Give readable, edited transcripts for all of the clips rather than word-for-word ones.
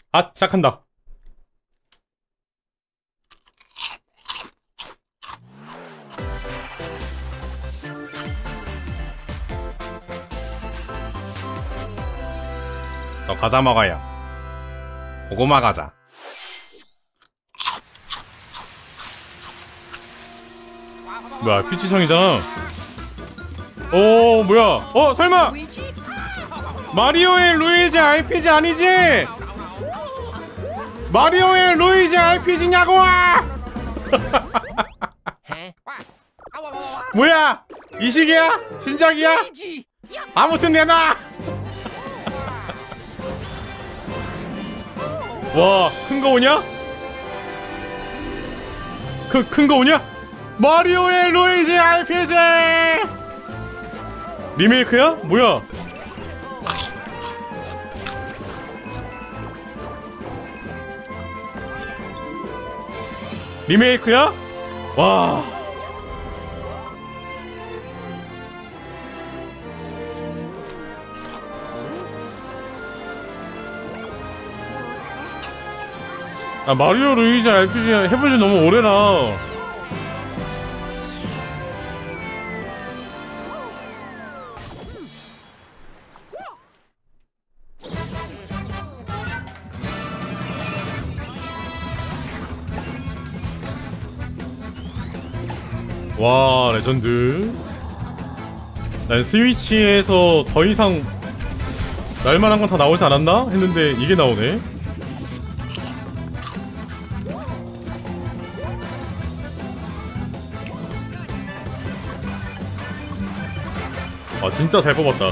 아, 시작한다. 저 과자 먹어요. 고구마 과자. 뭐야, 피치성이잖아. 오, 뭐야? 어, 설마 마리오의 루이지 RPG 아니지? 마리오의 루이지 RPG냐고! 뭐야? 이 시기야? 신작이야? 아무튼 내놔! 와, 큰 거 오냐? 큰 거 오냐? 마리오의 루이지 RPG! 리메이크야? 뭐야? 리메이크야? 와. 아, 마리오 루이지 RPG 해본 지 너무 오래라. 와, 레전드. 난 스위치에서 더 이상 날만한 건 다 나오지 않았나? 했는데 이게 나오네. 아, 진짜 잘 뽑았다.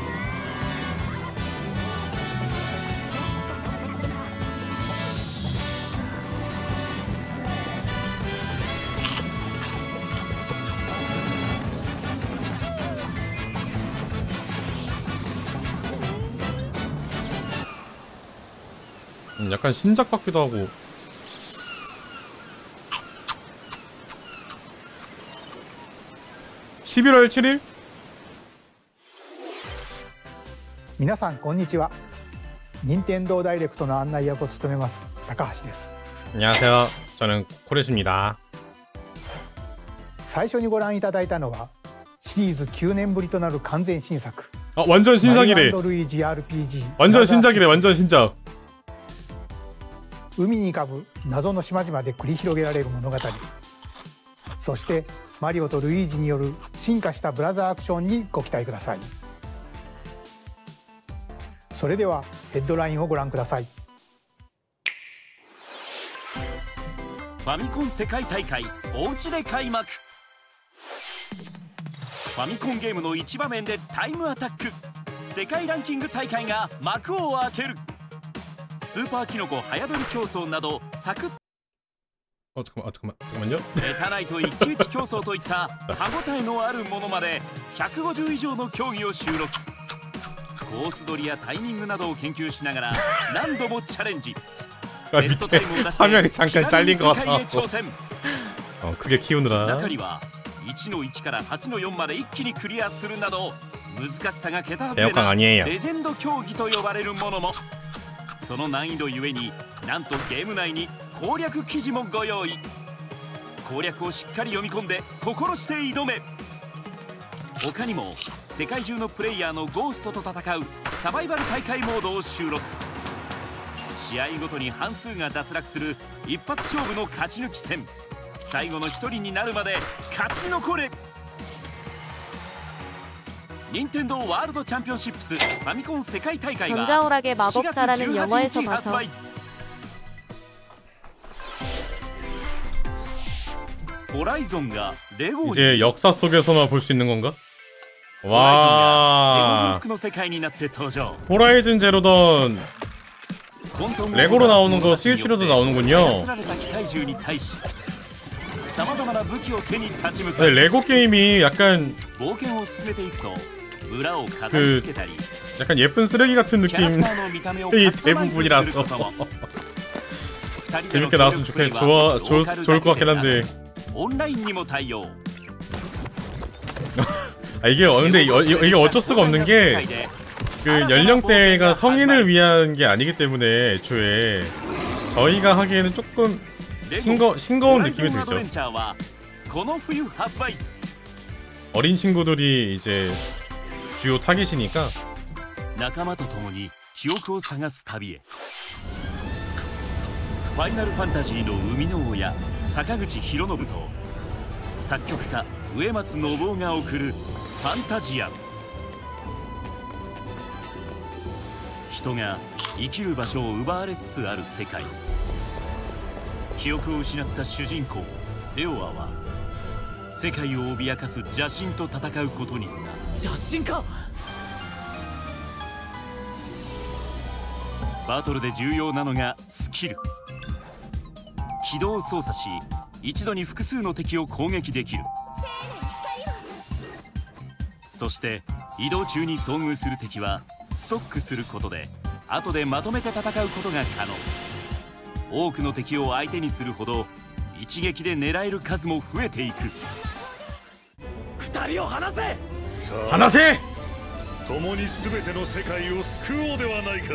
약간 신작 같기도 하고. (11월 7일) 皆さんこんにちは。任天堂ダイレクトの案内役を務めます高橋です。 안녕하세요. 저는 코레시입니다. 最初にご覧いただいたのはシリーズ9年ぶりとなる完全新作。 아, 완전 신작이래. 완전 신작이래. 완전 신작. 海に浮かぶ謎の島々で繰り広げられる物語。そしてマリオとルイージによる進化したブラザーアクションにご期待ください。それではヘッドラインをご覧ください。 ファミコン世界大会おうちで開幕。ファミコンゲームの一場面でタイムアタック。世界ランキング大会が幕を開ける。スーパーキノコ早取り競争などサクッ 잠깐만요. メタナイト一騎打ち競争といった歯ごたえのあるものまで150以上の競技を収録。コース取りやタイミングなどを研究しながら何度もチャレンジ。 아, 밑에 화면이 잠깐 잘린 것 같아. 크게 키우느라. 中には1の1から8の4まで一気にクリアするなど難しさが桁外れなレジェンド競技と呼ばれるものも。その難易度ゆえになんとゲーム内に攻略記事もご用意。攻略をしっかり読み込んで心して挑め。他にも世界中のプレイヤーのゴーストと戦うサバイバル大会モードを収録。試合ごとに半数が脱落する一発勝負の勝ち抜き戦。最後の一人になるまで勝ち残れ。任天堂ワールドチャンピオンシップスファミコン世界大会が 전자오락의 마법사라는 영화에서 봐서 호라이즌가 레고 이제 역사 속에서만 볼 수 있는 건가? 와. 호라이즌 제로던 레고로 나오는 거 스위치로도 나오는군요. 네, 레고 게임이 약간 그 약간 예쁜 쓰레기 같은 느낌이 대부분이라서 재밌게 나왔으면 좋을 것 같긴 한데. 아, 이게 근데 이게 어쩔 수가 없는 게 그 연령대가 성인을 위한 게 아니기 때문에 애초에 저희가 하기에는 조금 싱거운 느낌이 들죠. 어린 친구들이 이제 주요 타깃이니까. 仲間と共に記憶を探す旅へ。ファイナルファンタジーの生みの親坂口博信と作曲家植松信夫が送るファンタジアン。人が生きる場所を奪われつつある世界。記憶を失った主人公レオアは世界を脅かす邪神と戦うことになる。邪神か。バトルで重要なのがスキル。軌道を操作し一度に複数の敵を攻撃できる。そして移動中に遭遇する敵はストックすることで後でまとめて戦うことが可能。多くの敵を相手にするほど一撃で狙える数も増えていく。二人を離せ。 離せ。 共に全ての世界を救おうではないか。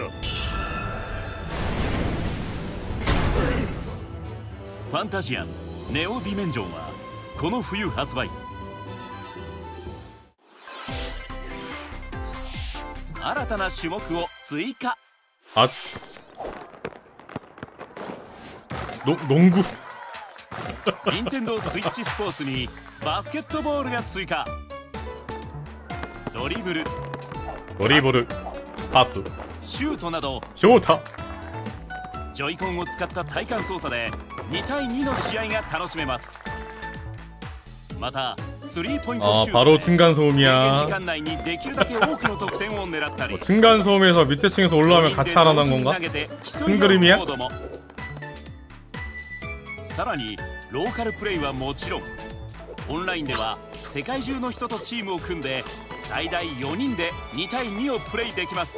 ファンタジアンネオディメンジョンはこの冬発売。新たな種目を追加。 あ、농구。 任天堂スイッチスポーツにバスケットボールが追加。ドリブル、 パス、 シュートなどショータ。 ジョイコンを使った体感操作で2対2の試合が楽しめます。またスリーポイントシュートで制限時間内にできるだけ多くの得点を狙ったり 층간소음에서 밑에 층에서 올라오면 같이 살아난 건가? 큰 그림이야? さらにローカルプレイはもちろんオンラインでは世界中の人とチームを組んで最大4人で2対2をプレイできます。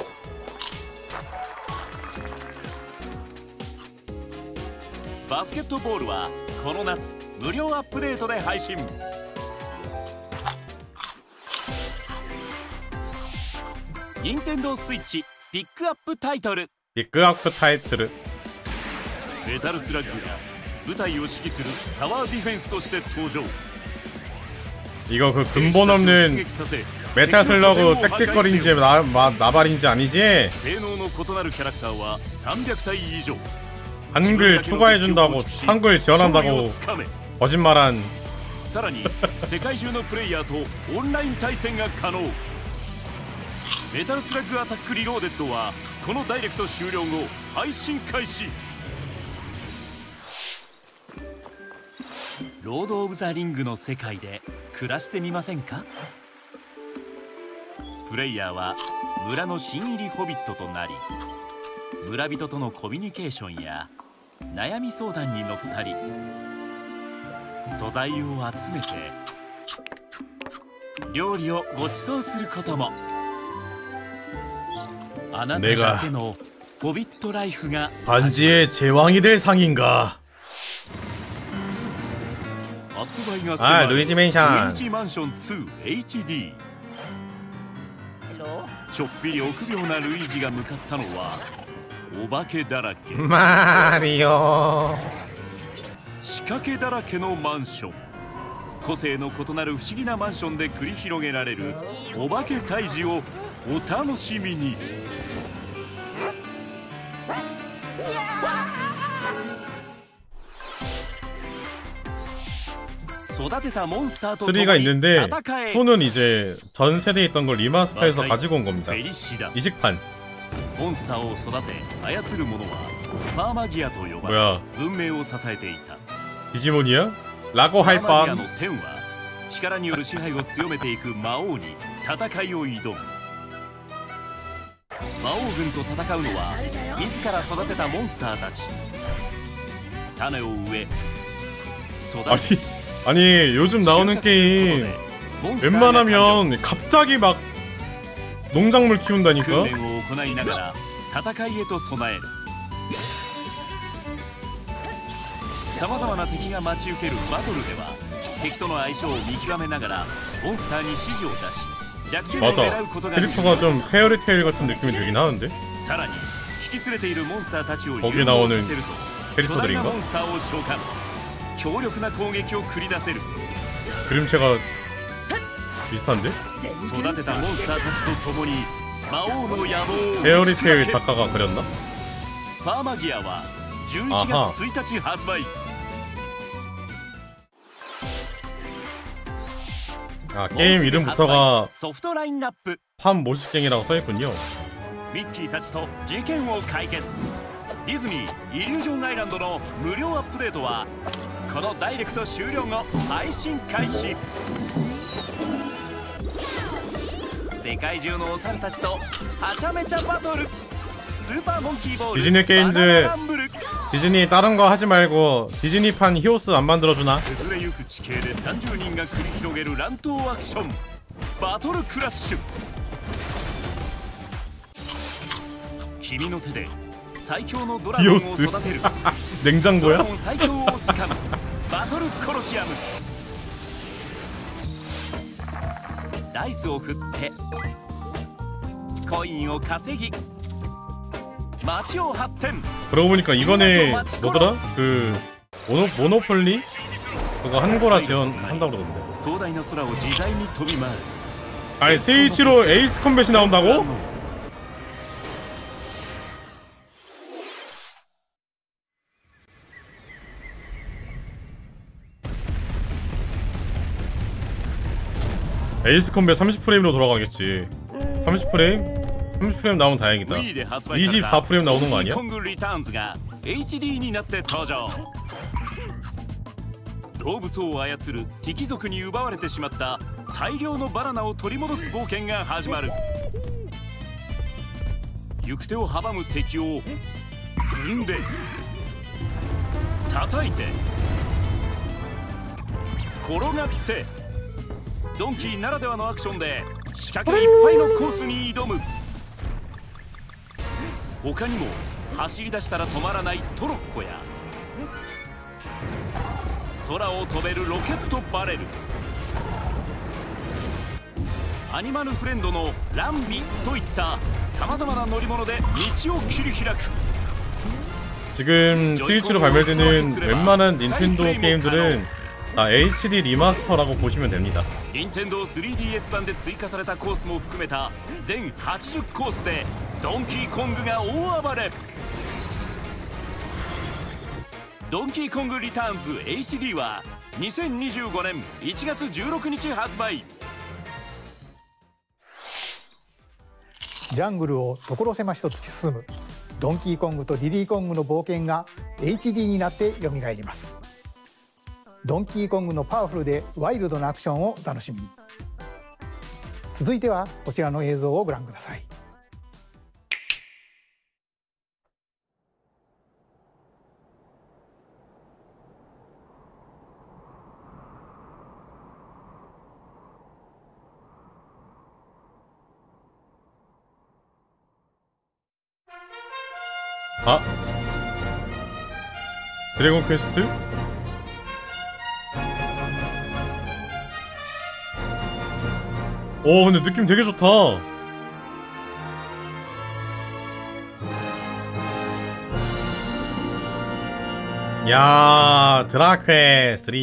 バスケットボールはこの夏無料アップデートで配信。任天堂スイッチピックアップタイトル。 メタルスラッグが部隊を指揮するタワーディフェンスとして登場。 이거 그 근본 없는 메탈 슬러그 땡땡거린지 나발인지 아니지? 한글 추가해준다고 한글 지원한다고 거짓말한. さらに世界中のプレイヤーとオンライン対戦が可能。メタルスラッグアタックリローデッドはこのダイレクト終了後配信開始。ロード・オブ・ザ・リングの世界で暮らしてみませんか。プレイヤーは村の新入りホビットとなり村人とのコミュニケーションや悩み相談に乗ったり素材を集めて料理をご馳走することも。あなただけのホビットライフが 반지의 제왕이 될 상인가. 아, 루이지 맨션. ちょっぴり臆病なルイージが向かったのはお化けだらけマリオ仕掛けだらけのマンション。個性の異なる不思議なマンションで繰り広げられるお化け退治をお楽しみに。 3가 있는데 2는 이제 전 세대에 있던 걸 리마스터해서 가지고 온 겁니다. 이식판. 몬스터を育て操る者はファーマギアと呼ばれ文明を支えていた。 디지몬이야? 라고 할 뻔. テンは力による支配を強めていく魔王に戦いを挑む。魔王軍と戦うのは自ら育てたモンスターたち。種を植え育て 아니 요즘 나오는 게임 웬만하면 갑자기 막 농작물 키운다니까? 訓練を行いながら戦いへと備える。さまざまな敵が待ち受けるバトルでは敵との相性を見極めながらモンスターに指示を出し 맞아. 캐릭터가 좀 페어리테일 같은 느낌이 들긴 하는데. 거기 나오는 캐릭터들인가? 그림체가 비슷한데? 페어리테일 작가가 그렸나? 아하. 아, 게임 이름부터가 팜 모식갱이라고 써있군요. ミッキーたちと事件を解決。ディズニーイリュージョンアイランドの無料アップデートはこのダイレクト終了後配信開始。世界中のお猿たちとはちゃめちゃバトル。スーパーモンキーボール 디즈니 게임즈 디즈니 다른 거 하지 말고 디즈니판 히오스 안 만들어주나? 崩れゆく地形で30人が繰り広げる乱闘アクションバトルクラッシュ。君の手で最強のドラゴンを育てるドラ 냉장고야? ゴン最強をつかむバトルコロシアム。ダイスを振ってコインを稼ぎ街を発展。 그러고 보니까 이번에 뭐더라? 그 모노폴리? 그거 한거라 지원한다고 그러던데. 壮大な空を自在に飛び回る。 아니 스위치로 에이스 컴뱃이 나온다고? 에이스 컴뱃 30프레임으로 돌아가겠지. 30프레임? 30프레임 나오면 다행이다. 24프레임 나오는 거 아니야? HD になって登場。動物を操る敵族に奪われてしまった大量のバナナを取り戻す冒険が始まる。行く手を阻む敵を踏んで叩いて転がってドンキーならではのアクションで仕掛けいっぱいのコースに挑む。他にも走り出したら止まらないトロッコや空を飛べるロケットバレル、アニマルフレンドのランビといったさまざまな乗り物で道を切り開く。 지금 스위치로 발매되는 웬만한 닌텐도 게임들은 다 HD 리마스터라고 보시면 됩니다. 닌텐도 3DS 版で追加されたコースも含めた全80コースでドンキーコングが大暴れ。ドンキーコングリターンズ HD は2025年1月16日発売。 ジャングルを所狭しと突き進むドンキーコングとディディコングの冒険が HD になってよみがえります。ドンキーコングのパワフルでワイルドなアクションをお楽しみに。続いてはこちらの映像をご覧ください。 아? 드래곤 퀘스트? 오 근데 느낌 되게 좋다. 야 드라퀘 3.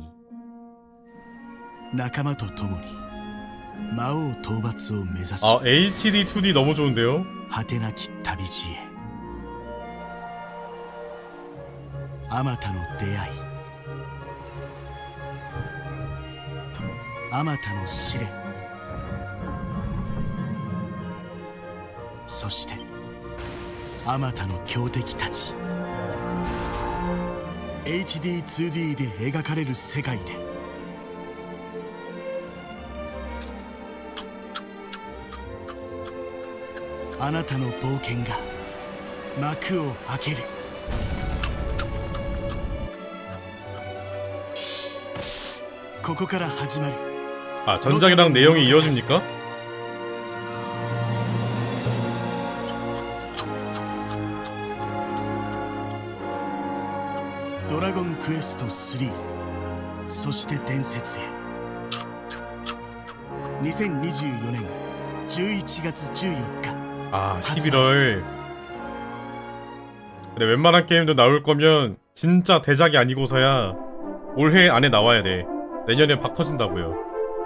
仲間と共に魔王討伐を目指し 아 HD 2D 너무 좋은데요? 果てなき旅路へ。あまたの出会い、あまたの試練、そしてあまたの強敵たち。 HD2D で描かれる世界であなたの冒険が幕を開ける。ここから始まる。 아 전작이랑 내용이 이어집니까? 드래곤 퀘스트 3、そして伝説へ。 2024年11月14日 아 11월. 그래 웬만한 게임도 나올 거면 진짜 대작이 아니고서야 올해 안에 나와야 돼. 내년에 박 터진다고요.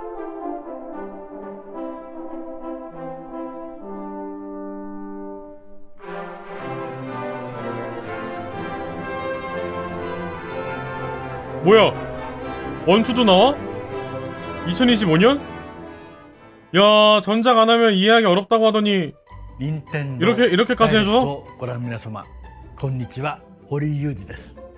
뭐야? 원투도 나와? 2025년? 야 전작 안 하면 이해하기 어렵다고 하더니 이렇게까지 해줘? ご覧の皆様こんにちは堀井裕二です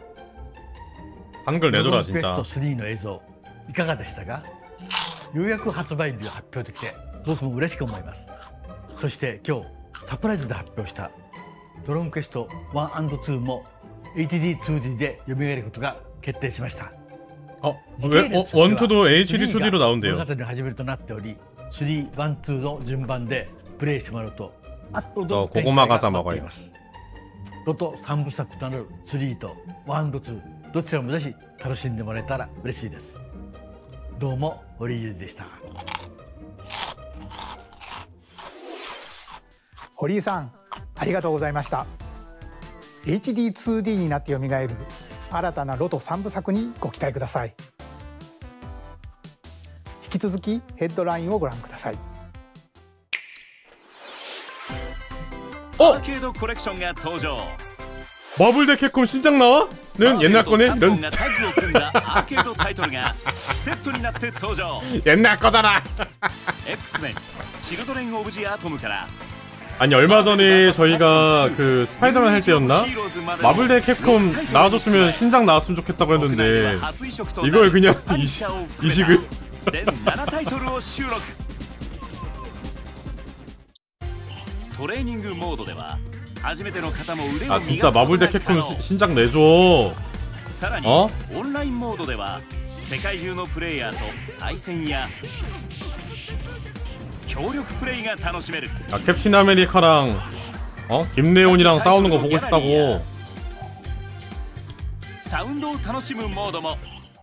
한글 내줘라 クエス 진짜. ト3の映像いかがでしたかようやく発売日を発表できて僕も嬉しく思いますそして今日サプライズで発表したドローンクエスト 1&2 も HD2D で蘇ることが決定しました 왜? 원투도 HD2D로 나온대요. 物語の始めるとなっており3、1、2の順番でプレイしてもらうと圧倒的展開が待っていますロト3部作となる3と 1&2 どちらもぜひ楽しんでもらえたら嬉しいですどうも堀井裕二でした堀井さんありがとうございました。 HD2D になって蘇る新たなロト3部作にご期待ください。引き続きヘッドラインをご覧ください。 アーケードコレクションが登場 마블 대 캡콤 신작 나와? 는 옛날 거네? カプコンがタッグを組んだアーケードタイトルがセットになって登場 옛날 거잖아. X-Menチルドレン・オブ・ジ・アトムから 아니 얼마 전에 저희가 그 스파이더맨 할 때였나? 마블 대 캡콤 나와줬으면 신작 나왔으면 좋겠다고 했는데 이걸 그냥 이식을 全7タイトルを収録トレーニングモードでは初めての方も腕を磨くことが可能 아 진짜 마블 대 캡콤 신작 내줘. さらにオンラインモードでは世界中のプレイヤーと対戦や協力プレイが楽しめる 아 캡틴 아메리카랑 김레온이랑 싸우는 거 보고 싶다고. サウンドを楽しむモードも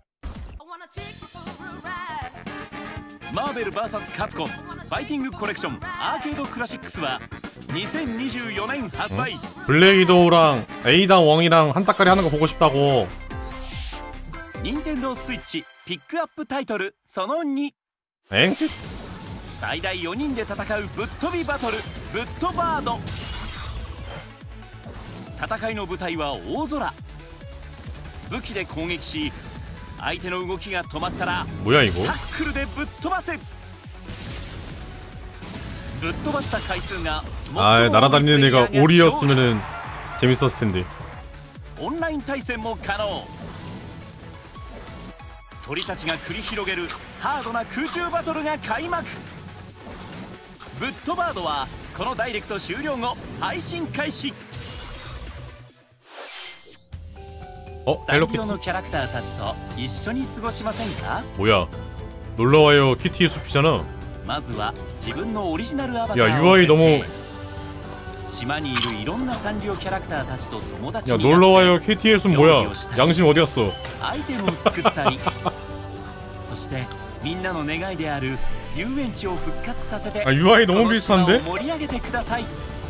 マーベル VS カプコンファイティングコレクションアーケードクラシックスは2024年発売 블랙이도우랑 에이당 웡이랑 한따까리 하는 거 보고 싶다고. 任天堂スイッチピックアップタイトルその2 엥? 最大4人で戦うぶっ飛びバトルぶっ飛バード戦いの舞台は大空武器で攻撃し相手の動きが止まったら 뭐야 이거? タックルでぶっ飛ばせぶっ飛ばした回数が 아 날아다니는 애가 오리였으면은 재밌었을 텐데. オンライン対戦も可能鳥たちが繰り広げるハードな空中バトルが開幕ぶっ飛バードはこのダイレクト終了後配信開始サンリオのキャラクターたちと一緒に過ごしませんか 뭐야? 놀러와요 키티의 숲이잖아. まずは自分のオリジナルアバターを 야 UI 너무 島にいるいろんなサンリオキャラクターたちと友達 야 になって 놀러와요 KT의 숲 뭐야? 양심 어디 갔어? アイテムを作ったりそしてみんなの願いである遊園地を復活させて 아 UI 너무 この島を 비슷한데? 盛り上げてください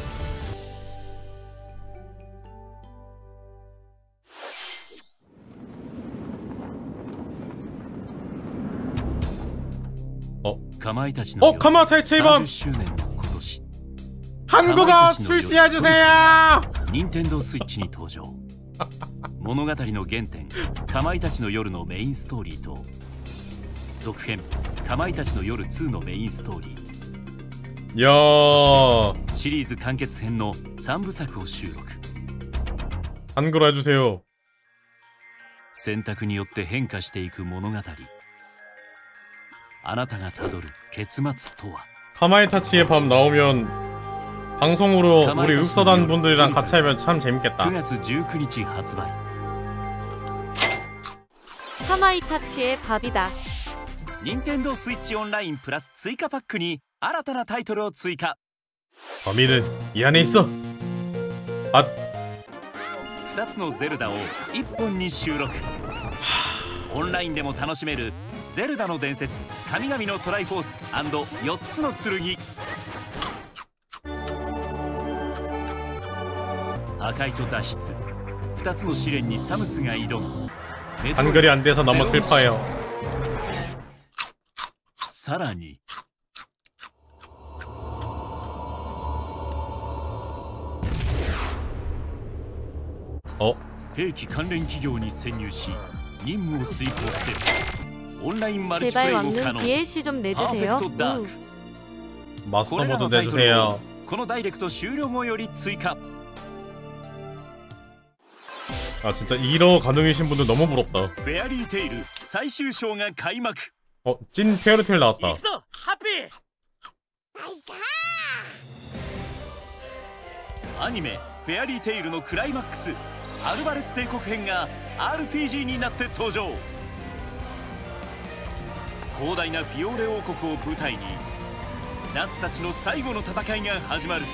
かまいたちの 카마타이 체이번 30周年の今年 한국어 출시해주세요. 任天堂スイッチに登場物語の原点かまいたちの夜のメインストーリーと続編かまいたちの夜2のメインストーリー 야 シリーズ完結編の3部作を収録 한글로 해주세요. 選択によって変化していく物語あなたがたどる結末とは 카마이타치의 밤 나오면 방송으로 우리 읍서단 분들이랑 같이 하면 참 재밌겠다. 9月19日発売 카마이타치의 밥이다. 任天堂スイッチオンラインプラス追加パックに新たなタイトルを追加 범인은 이 안에 있어. 아 2つのゼルダを1本に収録オンラインでも楽しめるゼルダの伝説神々のトライフォース &4 つの剣。破壊と脱出、2つの試練にサムスが挑む。 한글이 안 돼서 너무 슬퍼요. さらに兵器関連企業に潜入し任務を遂行せる。オンラインマルチプレイ 제발 も可 왕눈 能。 DLC 좀 パーフェ 내주세요. クトダーク。 마스터 これら 모드 のタイトルを 내주세요. このダイレクト終了後より追加。 아 진짜 1호 가능이신 분들 너무 부럽다. フェアリーテイル最終章が開幕。 찐 페어리테일 나왔다. 行くぞハッピー。アニメフェアリーテイルのクライマックスアルバレス帝国編が RPG になって登場。広大なフィオーレ王国を舞台にナツたちの最後の戦いが始まる。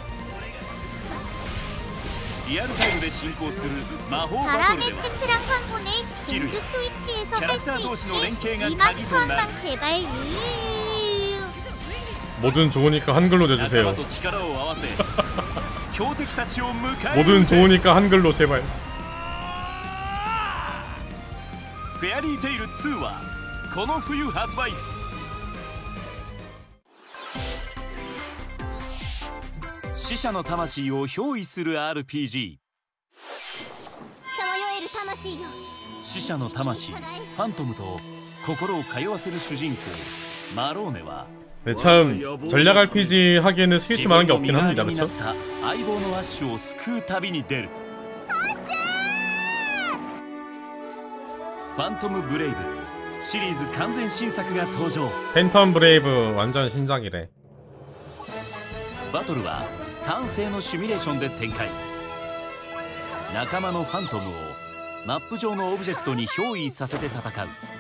リアルタイムで進行する魔法バトルではスキルやキャラクター同士の連携が鍵となる。 뭐든 좋으니까 한글로 仲間 내주세요. と力を合わせ強敵たちを迎え撃 뭐든 て。 좋으니까 한글로 제발. フェアリーテイル2はこの冬発売。死者の魂を憑依する RPG。 死者の魂ファントムと心を通わせる主人公マローネは 네, 참 전략 RPG 하기에는 스위치만한 게 없긴 합니다, 自分 그렇죠? の身代わりになった相棒のアッシュを救う旅に出る。ファントムブレイブシリーズ完全新作が登場。 팬텀 브레이브 완전 신작이래. バトルは単性のシミュレーションで展開。仲間のファントムをマップ上のオブジェクトに憑依させて戦う。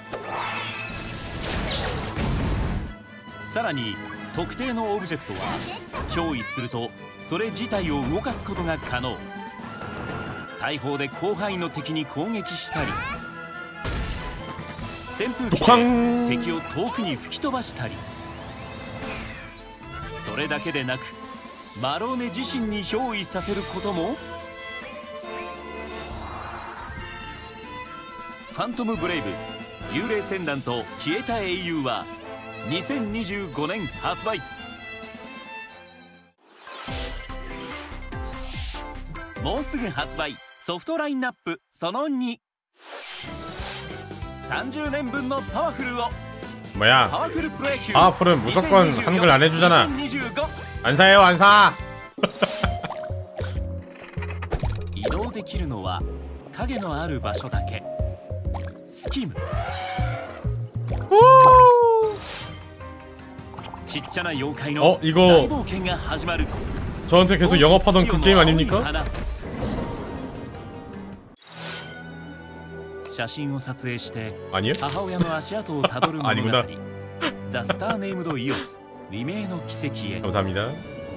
さらに特定のオブジェクトは憑依するとそれ自体を動かすことが可能。大砲で広範囲の敵に攻撃したり扇風機で敵を遠くに吹き飛ばしたり。それだけでなくマローネ自身に憑依させることも。ファントムブレイブ幽霊船団と消えた英雄は2025年発売。もうすぐ発売ソフトラインナップその2。 30年分のパワフルを 뭐야? パワフルプロ野球 파워풀은 무조건 한글 안 해주잖아. 2025 안 사요, 안 사. 移動できるのは影のある場所だけ。スキムちっちゃな妖怪の 이거 大冒険が始まる。 저한테 계속 영업하던 그 게임 아닙니까? 写真を撮影して 아니요? 母親の足跡をたどる物語 아니구나. ザ・スター・ネームド・イオス未明の奇跡へ。 감사합니다.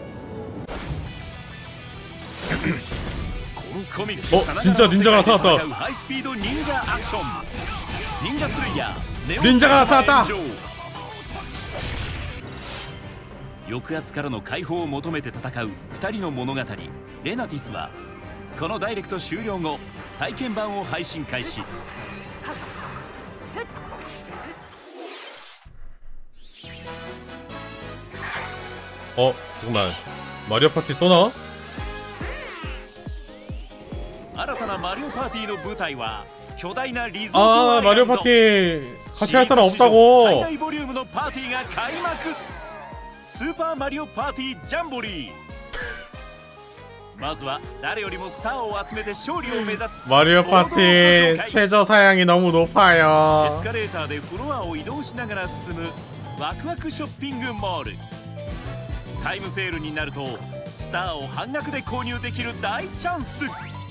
コミックス 진짜 닌자가 나타났다. ハイスピード忍者アクション忍者スレイヤーネオ 닌자가 나타났다. 抑圧からの解放を求めて戦う2人の物語レナティスはこのダイレクト終了後体験版を配信開始。 잠깐만. 마리오 파티 또 나와? 新たなマリオパーティーの舞台は巨大なリゾートアイランド。 마리오 파티 같이 할 사람 シリーズ史上 없다고. 最大ボリュームのパーティーが開幕。スーパーマリオパーティージャンボリー。まずは誰よりもスターを集めて勝利を目指す 마리오 파티 최저 사양이 너무 エ 높아요. スカレーターでフロアを移動しながら進むワクワクショッピングモール。タイムセールになるとスターを半額で購入できる大チャンス。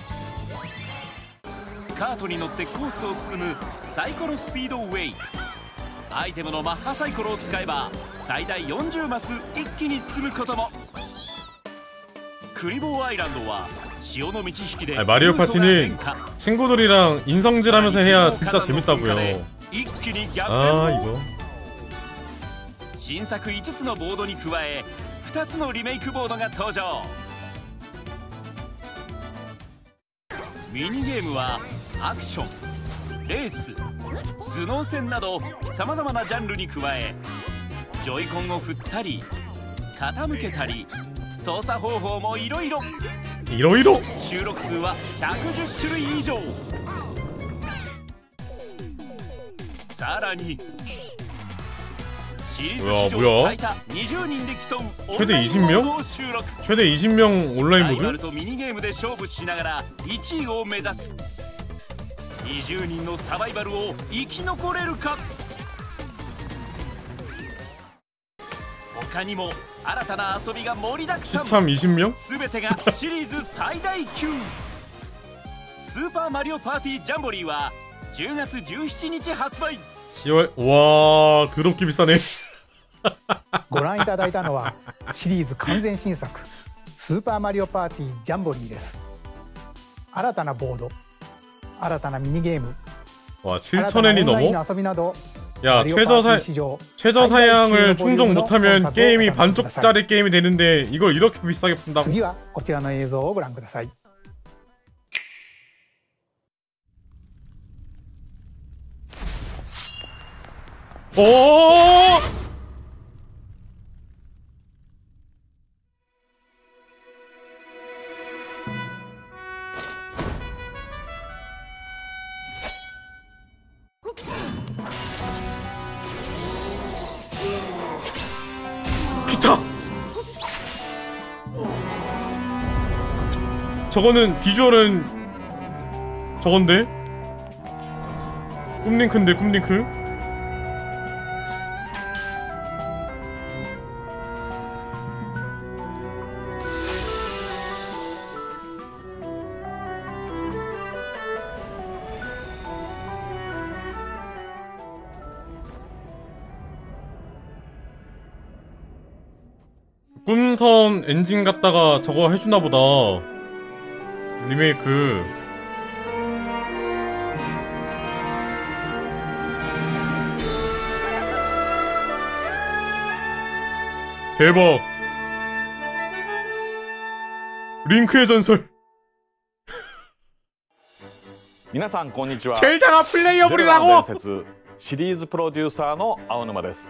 カートに乗ってコースを進むサイコロスピードウェイ。アイテムのマッハサイコロを使えば最大40マス一気に進むことも。クリボーアイランドは潮の満ち引きで 마리오 파티는 친구들이랑 인성질하면서 해야 진짜 재밌다고요. 一気に逆 아 転も 이거 新作5つのボードに加え2つのリメイクボードが登場。ミニゲームはアクション、レース、頭脳戦などさまざまなジャンルに加え、ジョイコンを振ったり傾けたり操作方法もいろいろ。 이러이러 収録数は110種類以上。さらにシリーズ史上最多20人で競うオンラインモードを収録。 최대 20명 온라인 ライバル 모드? とミニゲームで勝負しながら1位を目指す。20人のサバイバルを生き残れるか。他にも新たな遊びが盛りだくさん。 시참 20명? 全てがシリーズ最大級。スーパーマリオパーティージャンボリーは10月17日発売。 10월 와 더럽게 비싸네. ご覧いただいたのはシリーズ完全新作スーパーマリオパーティージャンボリーです。新たなボード、新たなミニゲーム、 와 新たなオン 7,000엔이 ライン 넘어? の遊びなど 야 マリオパーティー 최저 史上 사양을 충족 못하면 콘서트 게임이 を 반쪽짜리 게임이 되는데 이걸 이렇게 비싸게 푼다고? 次はこちらの映像をご覧ください。 오! 기타! 저거는 비주얼은 저건데? 꿈링크인데 꿈링크? 꿈선 엔진 갖다가 저거 해주나보다. 리메이크. 대박. 링크의 전설. 皆さんこんにちは。 젤다가 플레이어블이라고. ゼルダの伝説シリーズプロデューサーの青沼です。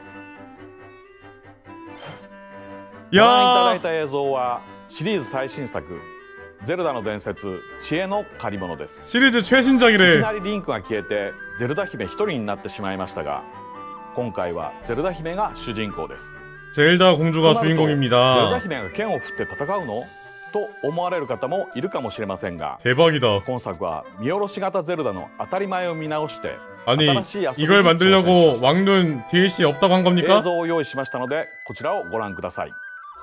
ご覧いただい 야 た映像はシリーズ最新作ゼルダの伝説知恵の借り物です。 시리즈 いき 최신작이래. なりリンクが消えてゼルダ姫一人になってしまいましたが、今回はゼルダ姫が主人公です。 젤다 공주가 となるとゼルダ 주인공입니다. 姫が剣を振って戦うのと思われる方もいるかもしれませんが、 대박이다. 今作は見下ろし型ゼルダの当たり前を見直して 아니 新しい遊びに 이걸 挑戦し 만들려고 ました。 왕눈 DLC 없다고 한 映 겁니까? 像を用意しましたのでこちらをご覧ください。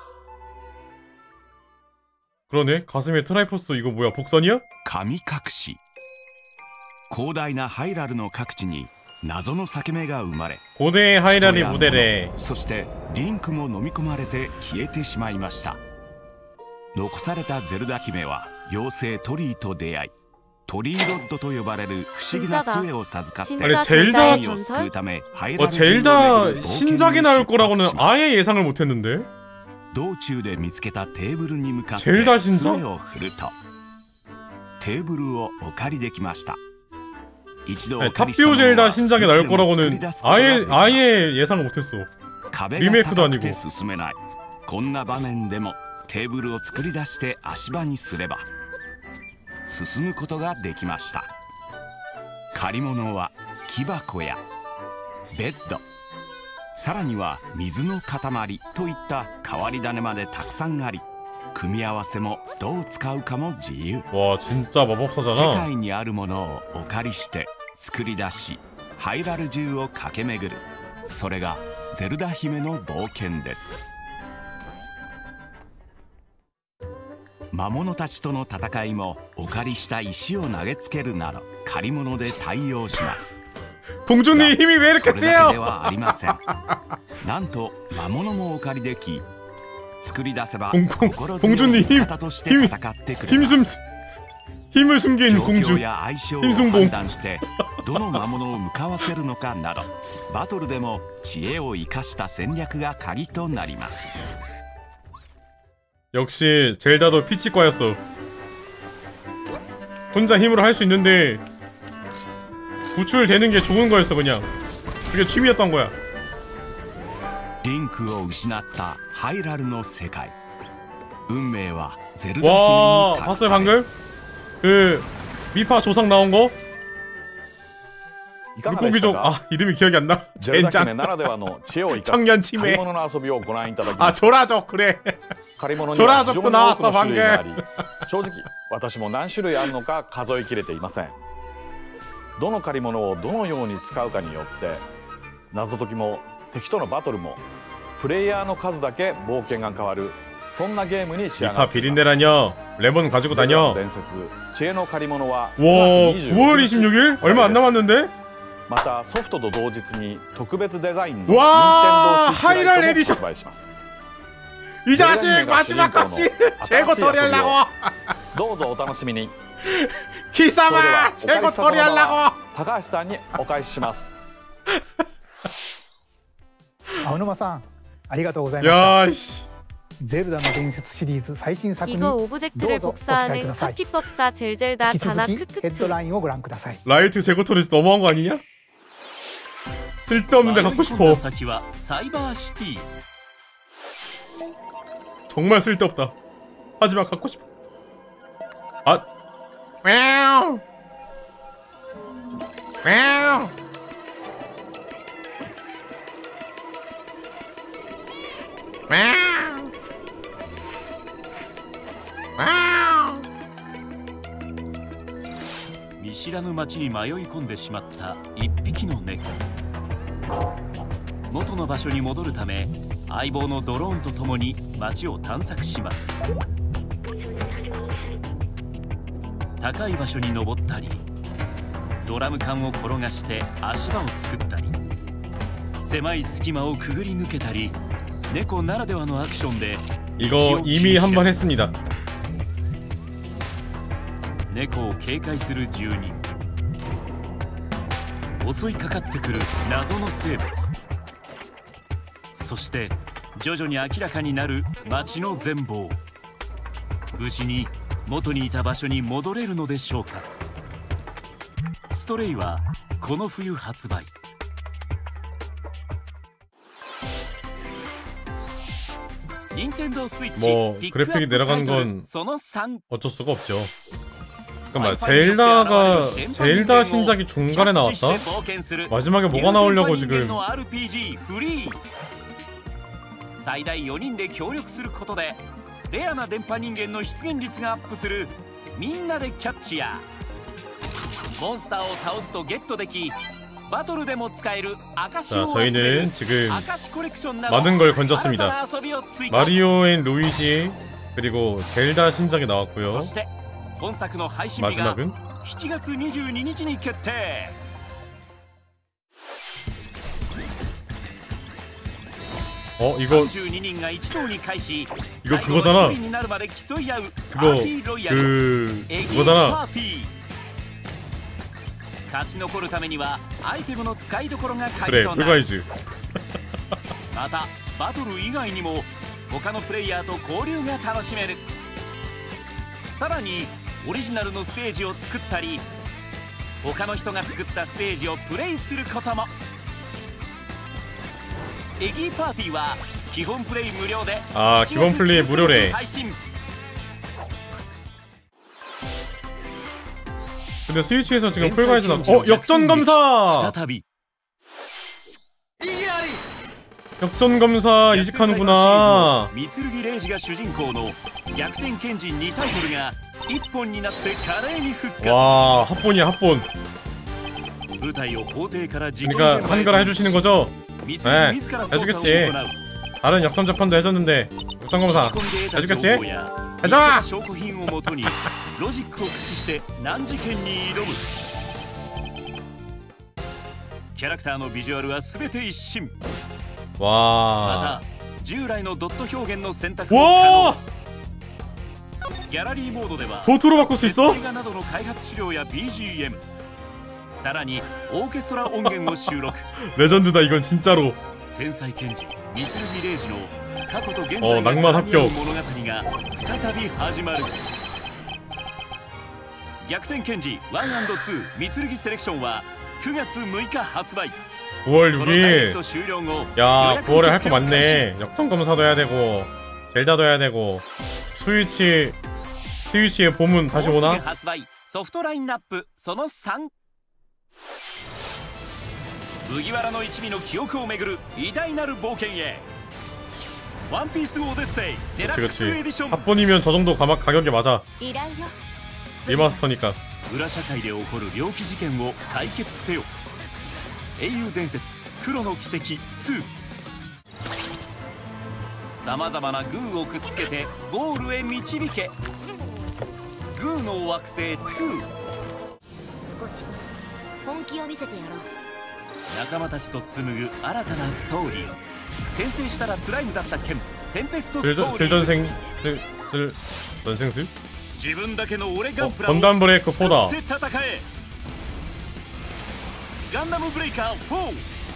그러네. 가슴에 트라이포스 이거 뭐야? 복선이야? 神隠し。広大なハイラルの各地に謎の裂け目が生まれ、 고대의 하이라리 人や 무대래. 物そしてリンクも飲み込まれて消えてしまいました。残されたゼルダ姫は妖精トリーと出会い、トリーロッドと呼ばれる不思議な杖を授かって 진짜 젤다 젤다의 神を救う 전설? ためハイラル 젤다 신작이 나올 거라고는 아예 예상을 못했는데. 道中で見つけたテーブルに向かって 젤다 신작? 杖を振るとテーブルをお借りできました。一度お 아니, 借りしたも 탑비오 のは 젤다 신작이 나올 いつでも作り 거라고는 出すことができます。 아예 예상을 못했어. 壁が 리메이크도 高 아니고 くて進めない。こんな場面でもテーブルを作り出して足場にすれば進むことができました。借り物は木箱やベッド、さらには水の塊といった変わり種までたくさんあり、組み合わせもどう使うかも自由。 와 진짜 世 마법사잖아. 界にあるものをお借りして作り出し、ハイラル中を駆け巡る、それがゼルダ姫の冒険です。魔物たちとの戦いもお借りした石を投げつけるなど借り物で対応します。 공주님 힘이 왜 이렇게 それだけで 세요? はありません。なんと魔物もお借りでき、作り出せば公心強い 공주님 味方として戦ってくれま 힘 す。 좀 힘을 숨긴 状 공주. 況や相性を 힘순공 判断してどの魔物を向かわせるのかなどバトルでも知恵を生かした戦略が鍵となります。 역시 젤다도 피치과였어. 혼자 힘으로 할 수 있는데 구출되는 게 좋은 거였어. 그냥 그게 취미였던 거야. リンクを失ったハイラルの世界。運命はゼルダ 와 姫に託 봤어요 され 방금? 그 미파 조상 나온 거? いかがでし 물고기족 たか 아 이름이 기억이 안 나. ゼルダ姫 젠장. ならではの知恵を生かす 청년 借り 치매. 物の遊びをご覧いただきま 아 す。 조라족 그래. 借り物には非常に多くの 나왔어 種類があ 방금. り、正直私も何種類あるのか数えきれていません。どの借り物をどのように使うかによって謎解きも敵とのバトルもプレイヤーの数だけ冒険が変わる、そんなゲームに仕上が 미파 っています。 비린내라뇨. 레몬 가지고 ゼルダ 다녀. の伝説知恵の借り物は 와 9월 26일? 얼마 안 남았는데? またソフトと同日に特別デザインの 와 任天堂スイッチライトも 하이랄 에디션. 発売します 이 자식 마지막까지 재고 처리하려고. どうぞお楽しみに。 기사마 재고 처리하려고. 高橋さんにお返しします。 青沼さん、ありがとうございました。 야씨. ゼルダの伝説シリーズ最新作に 이거 ど 오브젝트를 うぞご期待く 복사하는 ださい。 카피법사 젤젤다 引き 다나 続きヘッド 크크크. ラインをご覧ください。 라이트 재고 처리 너무한 거 아니냐? 쓸데없는데 갖고 迷い込ん 싶어. だ先はサイバーシティ。 정말 쓸데없다. 하지만 갖고 싶어. 아. мяу. мяу. мяу. мяu. 見知らぬ町に迷い込んでしまった一匹の猫。元の場所に戻るため相棒のドローンと共に町を探索します。高い場所に登ったりドラム缶を転がして足場を作ったり狭い隙間をくぐり抜けたり猫ならではのアクションで 이거 이미 한 번 했습니다. 猫を警戒する住人、襲いかかってくる謎の生物、そして徐々に明らかになる街の全貌。無事に元にいた場所に戻れるのでしょうか。ストレイはこの冬発売。任天堂スイッチ 뭐 ピックアップ 그래픽이 내려가는 タイトル 건 その3。 어쩔 수가 없죠. 잠깐만 젤다 신작이 중간에 나왔다? 마지막에 뭐가 나오려고 지금 最大4人で協力することでレアな電波人間の出現率がアップするみんなでキャッチやモンスターを倒すとゲットできバトルでも使える証を 자 集める 저희는 지금 証コレクションなど 많은 걸 新た 건졌습니다. な遊びを追加。 마리오 앤 루이지 그리고 젤다 신작이 나왔고요. そして本作の配信日が 마지막은 7月22日に決定。 이거 32人が一堂に会し 이거 그거잖아. 最後の一人になるまで競い合うパ 그거 ーティーロイヤルエギー 그거잖아. パーティー。勝ち残るためにはアイテムの使いどころが鍵 그래 となる。 꿀가이즈. またバトル以外にも他のプレイヤーと交流が楽しめる。さらにオリジナルのステージを作ったり他の人が作ったステージをプレイすることも。エギーパーティーは基本プレイ無料で 아 기본 플레이 무료래. 配信。 근데 스위치에서 지금 풀가이즈 나. 역전 검사. 再び 역전 검사 이직하는구나. 三剣レイジが主人公の逆転剣人2タイトルが一本になって華麗に復活。 와 합본이야 합본. 舞台を法廷から自 그러니까 한글 해주시는 거죠? 三剣 네 自ら操作を 해주겠지. 行う。 다른 역전 재판도 해줬는데 역전 검사 書き込んで得た 해주겠지? 情報や 가자! 証拠品をもとにロジックを駆使して難事件に挑む。キャラクターのビジュアルは全て一新。 와. また従来のドット表現の選択も可能。 와 ギャラリーモードでは 도트로 바꿀 수 있어? 映画などの開発資料や BGM、 さらにオーケストラ音源を収録。 레전드다 이건 진짜로. 天才検事三剣礼二の過去と現在が 낭만 絡み合う 합격 物語が再び始まる。逆転検事 1&2 三剣セレクションは9月6日発売。 9월 このダイレク 6일. ト終了後、 야 9월에 할 거 予約受付を開始。 많네. 역전 검사도 해야 되고 젤다도 해야 되고 스위치의 봄은 다시 もうすぐ 오나? 発売。ソフトラインナップその3。麦わらの一味の記憶をめぐる偉大なる冒険へ。ワンピースオーデッセイデラックスエディション。 합본이면 저 정도 가격에 맞아. 리마스터니까. 裏社会で起こる猟奇事件を解決せよ。英雄伝説黒の奇跡2。さまざまなグーをくっつけてゴールへ導け。グーの惑星2。 少し本気を見せてやろう。 仲間たちと紡ぐ新たなストーリー。転生したらスライムだった剣テンペストストーリー。 던생술? 自分だけの俺ガンプラを 건담 브레이크 4다. 使って戦え。ガンダムブレイカー4。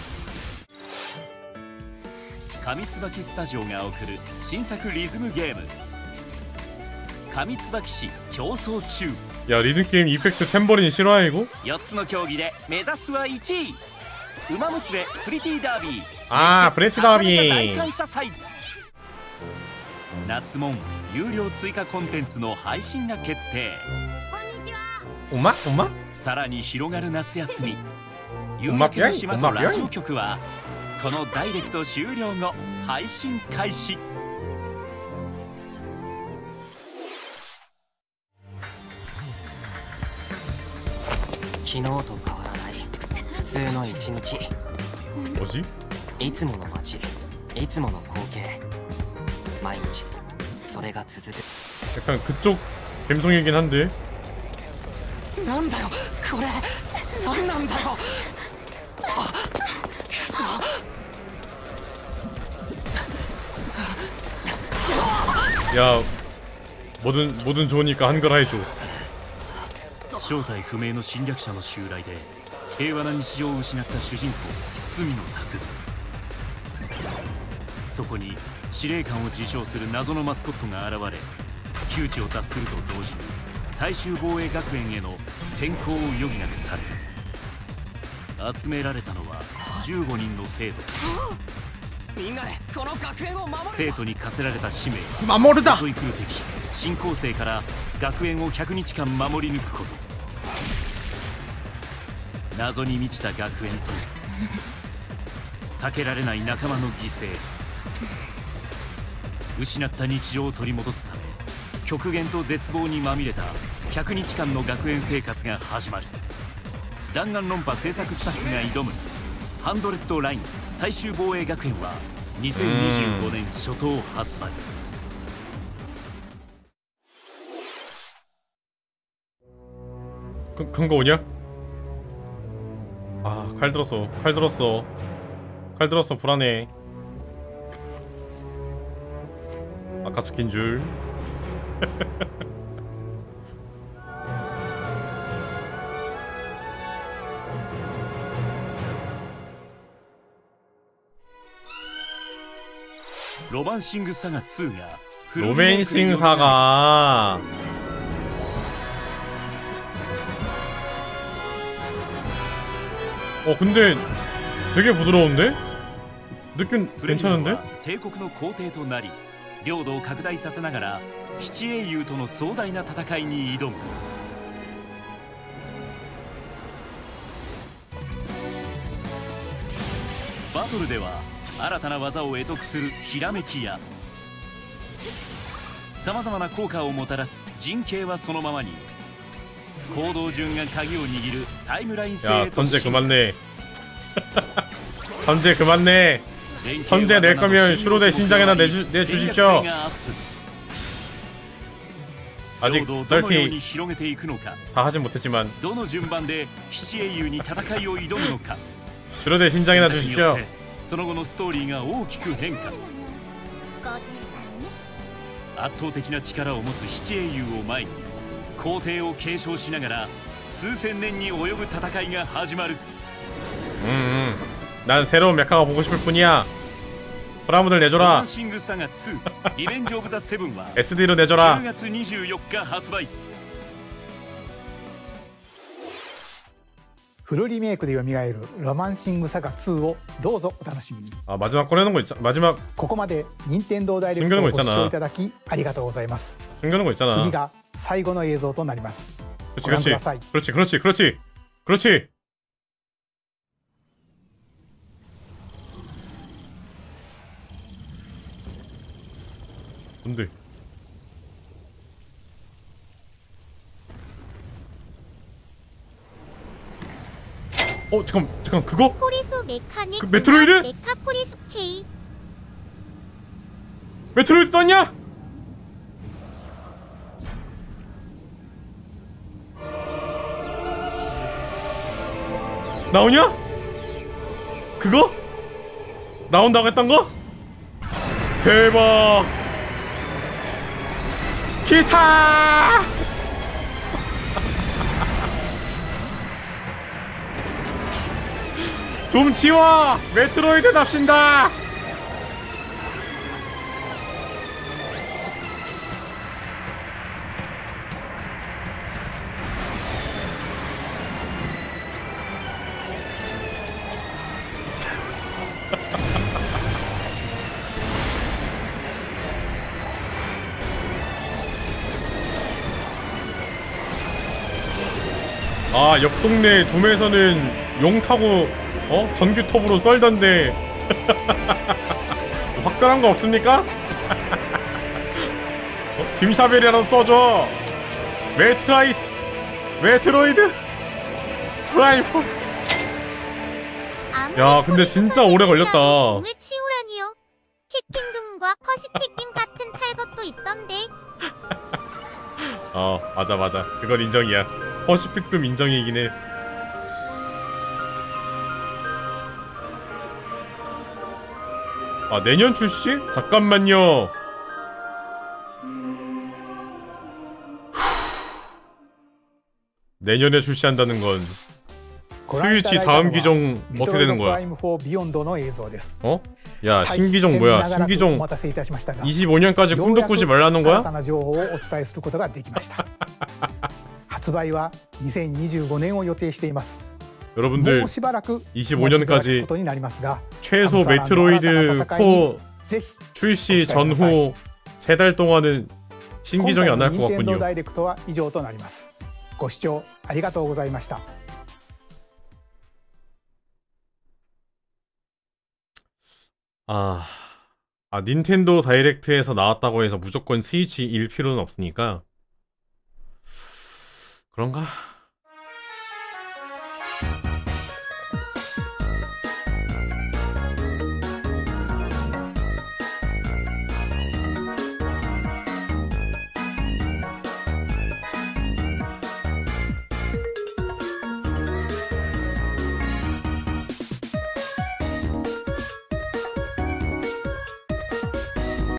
上椿スタジオが送る新作リズムゲーム上椿市競争中。 야 리듬게임 이펙트 탬버린 싫어해 이거? 4つの競技で目指すは1位。ウマ娘プリティダービー。 아プリティダービー。 大感謝祭。夏門有料追加コンテンツの配信が決定。 엄마? さらに広がる夏休み。夕 엄마 焼けの島と 엄마 ラジオ局はこのダイレクト終了後配信開始。 昨日と変わらない普通の一日。 뭐지? いつもの街、いつもの光景、毎日それが続く。 약간 그쪽 감성이긴 한데. なんだよこれ、なんなんだよ。あ、くそ。 야 뭐든 좋으니까 한글 해줘. 正体不明の侵略者の襲来で平和な日常を失った主人公隅野拓。そこに司令官を自称する謎のマスコットが現れ、窮地を脱すると同時に最終防衛学園への転校を余儀なくされる。集められたのは15人の生徒たち。 みんなでこの学園を守る。 生徒に課せられた使命、 守るだ。 襲い来る敵新校生から学園を100日間守り抜くこと。謎に満ちた学園と避けられない仲間の犠牲。失った日常を取り戻すため極限と絶望にまみれた100日間の学園生活が始まる。弾丸論破制作スタッフが挑むハンドレッドライン最終防衛学園は2025年初頭発売。 큰 거 오냐? 아, 칼 들었어. 불안해. 아까 스킨 줄. 로맨싱 사가 2가 로맨싱 사가 근데 되게 부드러운데? 느낌 괜찮은데? 帝国の皇帝となり領土を拡大させながら七英雄との壮大な戦いに挑む。バトルでは新たな技を会得するひらめきやさまざまな効果をもたらす陣形はそのままに、行動順が鍵を握るタイムライン性へと。 던제 그만내. 던제 그만내. 던제 낼 거면 슈로데 신작에나 내주십시오. 아직 썰티 다 하진 못했지만 슈로데 신작에나 주십시오. その後のストーリーが大きく変化。 圧倒的な力を持つ七英雄を前に皇帝を継承しながら数千年に及ぶ戦いが始まる。 난 새로운 메카가 보고 싶을 뿐이야. 프라모델 내줘라. SD로 내줘라. 10月24日発売。フルリメイクで蘇るロマンシングサガ2をどうぞお楽しみに。 아 마지막 꺼내는 거 있잖아. 마지막 ここまで任天堂ダイレクトをご視聴いただきありがとうございます。 숨겨놓은 거 있잖아. 次が最後の映像となります。 그렇지 ご覧く 그렇지 ださい。 그렇지 그렇지 그렇지 그렇지. 뭔데? 잠깐 그거? 그 메트로이드? 메트로이드 떴냐? 나오냐? 그거? 나온다고 했던 거? 대박! 기타! 둠 치워! 메트로이드 납신다! 아, 옆 동네 둠에서는 용 타고 전기톱으로 썰던데 확실한 거 없습니까? 빔사벨이라도 써줘. 메트로이드 프라이머. 야, 근데 진짜 오래 걸렸다. 캡틴둠과 퍼시픽빔 같은 탈것도 있던데. 맞아 그건 인정이야. 퍼시픽도 인정이긴 해. 아, 내년 출시? 잠깐만요. 내년에 출시한다는 건 스위치 다음 기종 어떻게 되는 거야? 야, 신기종 뭐야? 신기종 25년까지 꿈도 꾸지 말라는 거야? 発売は2025年を予定しています。 여러분들 25년까지 최소 메트로이드 4 출시 전후 3달 동안은 신기종이 안 나올 것 같군요. ご視聴ありがとうございました。 닌텐도 다이렉트에서 나왔다고 해서 무조건 스위치일 필요는 없으니까 그런가?